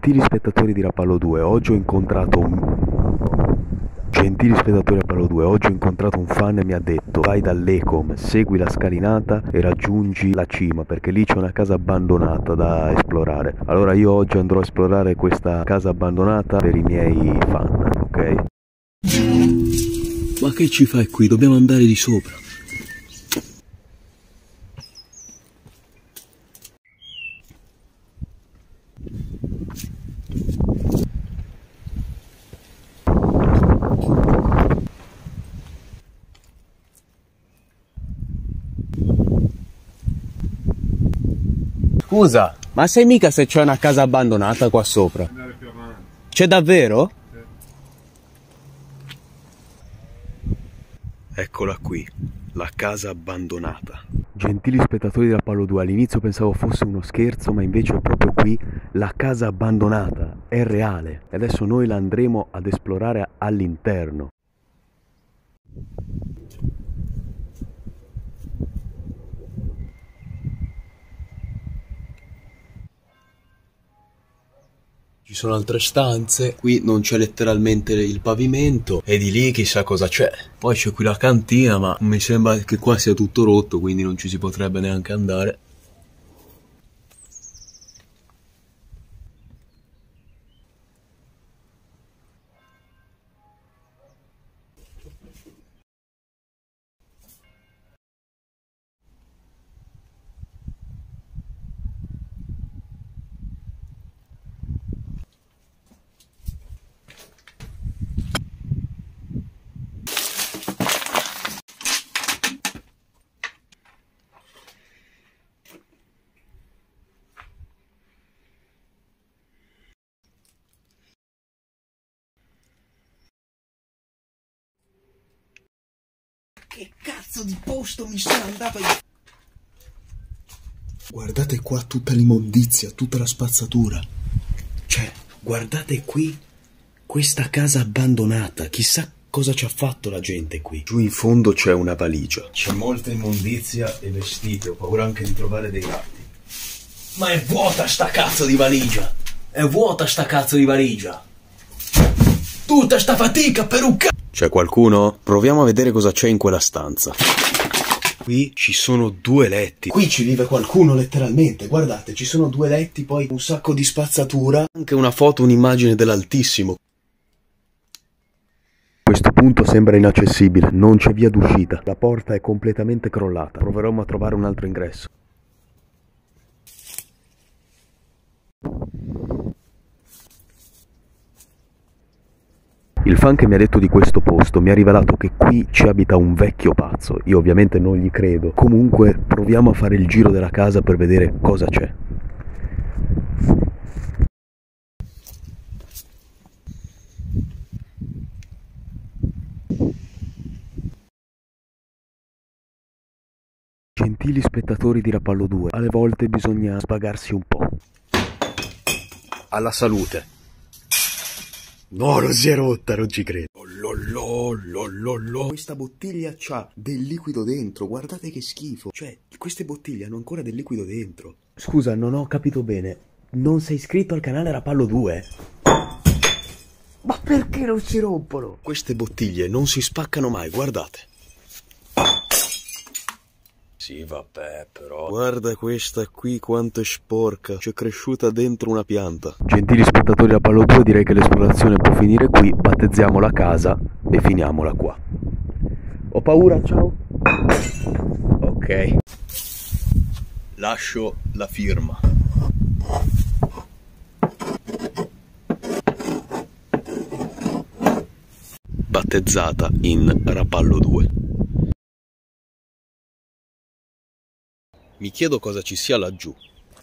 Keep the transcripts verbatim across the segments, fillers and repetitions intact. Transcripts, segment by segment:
Gentili spettatori di Rapallo due, oggi ho incontrato un... Gentili spettatori di Rapallo due, oggi ho incontrato un fan e mi ha detto: vai dall'Ecom, segui la scalinata e raggiungi la cima, perché lì c'è una casa abbandonata da esplorare. Allora io oggi andrò a esplorare questa casa abbandonata per i miei fan, ok? Ma che ci fai qui? Dobbiamo andare di sopra. Scusa, ma sai mica se c'è una casa abbandonata qua sopra? C'è davvero? Eccola qui, la casa abbandonata. Gentili spettatori di Rapallo due, all'inizio pensavo fosse uno scherzo, ma invece è proprio qui la casa abbandonata, è reale. E adesso noi la andremo ad esplorare all'interno. Ci sono altre stanze, qui non c'è letteralmente il pavimento e di lì chissà cosa c'è. Poi c'è qui la cantina, ma mi sembra che qua sia tutto rotto, quindi non ci si potrebbe neanche andare. Che cazzo di posto mi sono andato io? Guardate qua tutta l'immondizia, tutta la spazzatura. Cioè, guardate qui questa casa abbandonata. Chissà cosa ci ha fatto la gente qui. Giù in fondo c'è una valigia. C'è molta immondizia e vestiti. Ho paura anche di trovare dei gatti. Ma è vuota sta cazzo di valigia. È vuota sta cazzo di valigia. Tutta sta fatica per un cazzo. C'è qualcuno? Proviamo a vedere cosa c'è in quella stanza. Qui ci sono due letti. Qui ci vive qualcuno letteralmente. Guardate, ci sono due letti, poi un sacco di spazzatura. Anche una foto, un'immagine dell'Altissimo. Questo punto sembra inaccessibile, non c'è via d'uscita. La porta è completamente crollata. Proveremo a trovare un altro ingresso. Il fan che mi ha detto di questo posto mi ha rivelato che qui ci abita un vecchio pazzo. Io ovviamente non gli credo. Comunque proviamo a fare il giro della casa per vedere cosa c'è. Gentili spettatori di Rapallo due, alle volte bisogna spagarsi un po'. Alla salute. No, non si è rotta, non ci credo. Lollo, lollo. Questa bottiglia c'ha del liquido dentro, guardate che schifo. Cioè, queste bottiglie hanno ancora del liquido dentro. Scusa, non ho capito bene. Non sei iscritto al canale Rapallo due? Ma perché non si rompono? Queste bottiglie non si spaccano mai, guardate. Sì, vabbè, però... Guarda questa qui quanto è sporca. C'è cresciuta dentro una pianta. Gentili spettatori da Rapallo due, direi che l'esplorazione può finire qui. Battezziamo la casa e finiamola qua. Ho paura, ciao. Ok. Lascio la firma. Battezzata in Rapallo due. Mi chiedo cosa ci sia laggiù.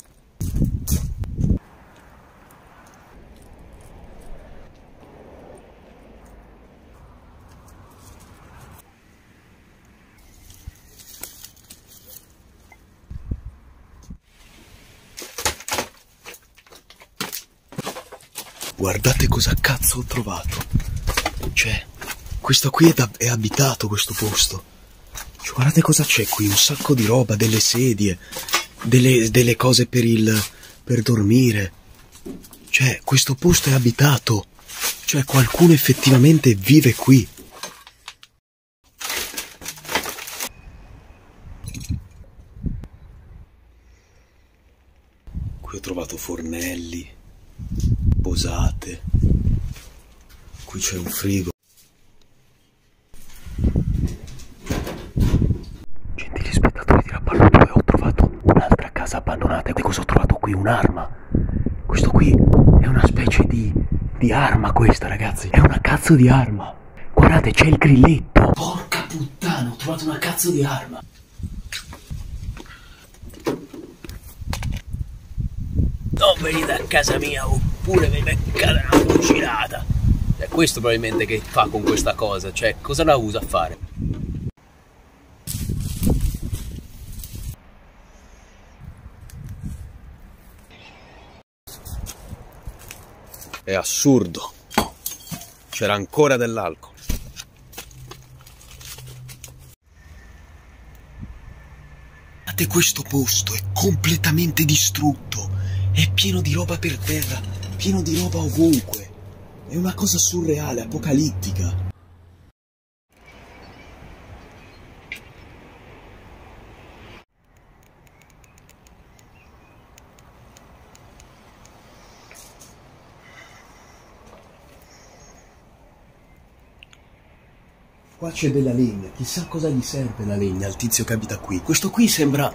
Guardate cosa cazzo ho trovato. Cioè, questo qui è, da, è abitato, questo posto. Cioè, guardate cosa c'è qui, un sacco di roba, delle sedie, delle, delle cose per il... per dormire. Cioè, questo posto è abitato. Cioè, qualcuno effettivamente vive qui. Qui ho trovato fornelli, posate. Qui c'è un frigo. Gentili spettatori di Rapallo due, ho trovato un'altra casa abbandonata. E cosa ho trovato qui? Un'arma. Questo qui è una specie di, di arma questa, ragazzi. È una cazzo di arma. Guardate, c'è il grilletto. Porca puttana, ho trovato una cazzo di arma. Non venite a casa mia oppure vi beccate una fucilata. È questo probabilmente che fa con questa cosa. Cioè, cosa la usa a fare? È assurdo. C'era ancora dell'alcol. Guardate, questo posto è completamente distrutto. È pieno di roba per terra, pieno di roba ovunque. È una cosa surreale, apocalittica. Qua c'è della legna, chissà cosa gli serve la legna al tizio che abita qui. Questo qui sembra...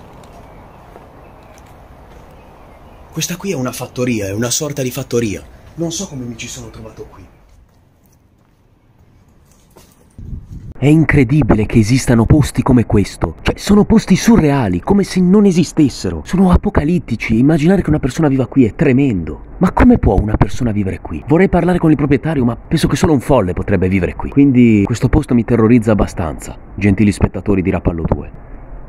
Questa qui è una fattoria, è una sorta di fattoria. Non so come mi ci sono trovato qui. È incredibile che esistano posti come questo. Cioè, sono posti surreali, come se non esistessero. Sono apocalittici. Immaginare che una persona viva qui è tremendo. Ma come può una persona vivere qui? Vorrei parlare con il proprietario, ma penso che solo un folle potrebbe vivere qui. Quindi questo posto mi terrorizza abbastanza, gentili spettatori di Rapallo due.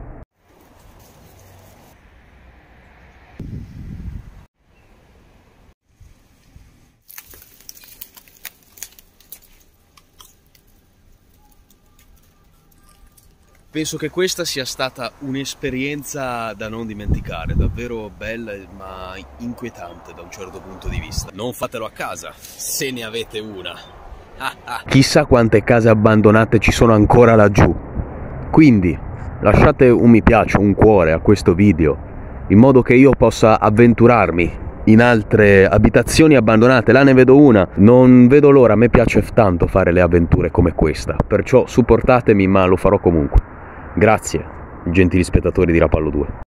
Penso che questa sia stata un'esperienza da non dimenticare, davvero bella ma inquietante da un certo punto di vista. Non fatelo a casa, se ne avete una. Chissà quante case abbandonate ci sono ancora laggiù. Quindi lasciate un mi piace, un cuore a questo video, in modo che io possa avventurarmi in altre abitazioni abbandonate. Là ne vedo una, non vedo l'ora, a me piace tanto fare le avventure come questa, perciò supportatemi, ma lo farò comunque. Grazie, gentili spettatori di Rapallo due.